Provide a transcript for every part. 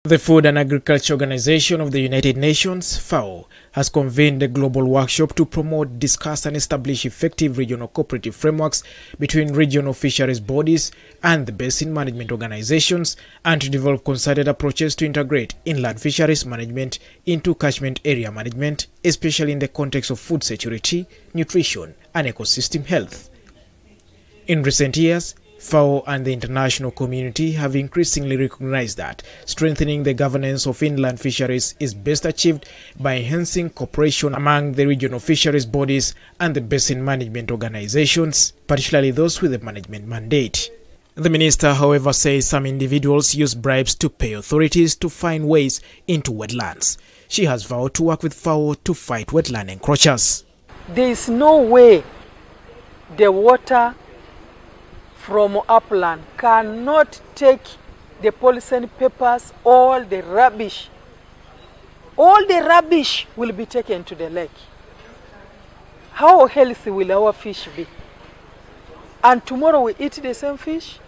The Food and Agriculture Organization of the United Nations, FAO, has convened a global workshop to promote, discuss and establish effective regional cooperative frameworks between regional fisheries bodies and the basin management organizations, and to develop concerted approaches to integrate inland fisheries management into catchment area management, especially in the context of food security, nutrition and ecosystem health. In recent years, FAO and the international community have increasingly recognized that strengthening the governance of inland fisheries is best achieved by enhancing cooperation among the regional fisheries bodies and the basin management organizations, particularly those with a management mandate. The minister, however, says some individuals use bribes to pay authorities to find ways into wetlands. She has vowed to work with FAO to fight wetland encroachers. There is no way the water from upland cannot take the polythene papers, all the rubbish. All the rubbish will be taken to the lake. How healthy will our fish be? And tomorrow we eat the same fish?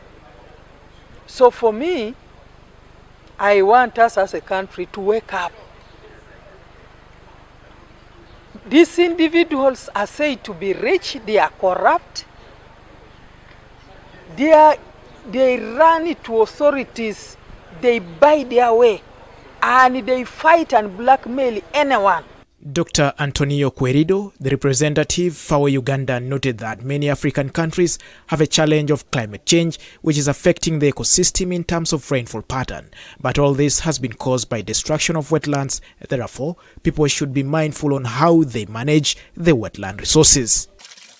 So for me, I want us as a country to wake up. These individuals are said to be rich, they are corrupt. They run it to authorities, they buy their way, and they fight and blackmail anyone. Dr. Antonio Querido, the representative FAO Uganda, noted that many African countries have a challenge of climate change, which is affecting the ecosystem in terms of rainfall pattern. But all this has been caused by destruction of wetlands. Therefore, people should be mindful on how they manage the wetland resources.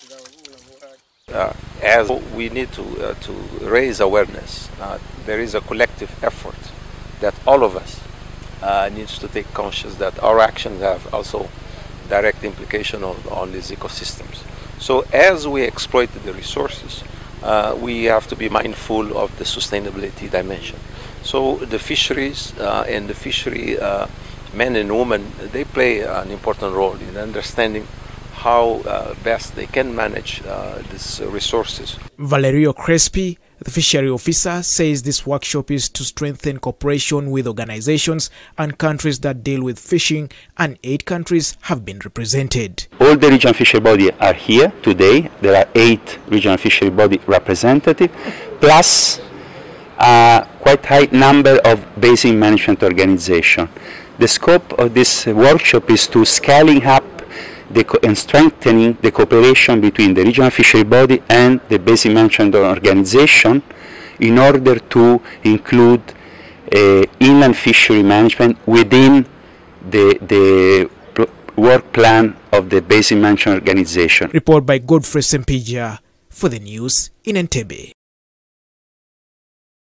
As we need to raise awareness, there is a collective effort that all of us needs to take conscious that our actions have also direct implication on these ecosystems. So as we exploit the resources, we have to be mindful of the sustainability dimension. So the fisheries and the fishery men and women, they play an important role in understanding how best they can manage these resources. Valerio Crespi, the fishery officer, says this workshop is to strengthen cooperation with organizations and countries that deal with fishing, and 8 countries have been represented. All the regional fishery bodies are here today. There are 8 regional fishery body representatives, plus a quite high number of basin management organizations. The scope of this workshop is to scaling up and strengthening the cooperation between the regional fishery body and the basin management organization in order to include inland fishery management within the work plan of the basin management organization. Report by Godfrey Sempija for the news in Entebbe.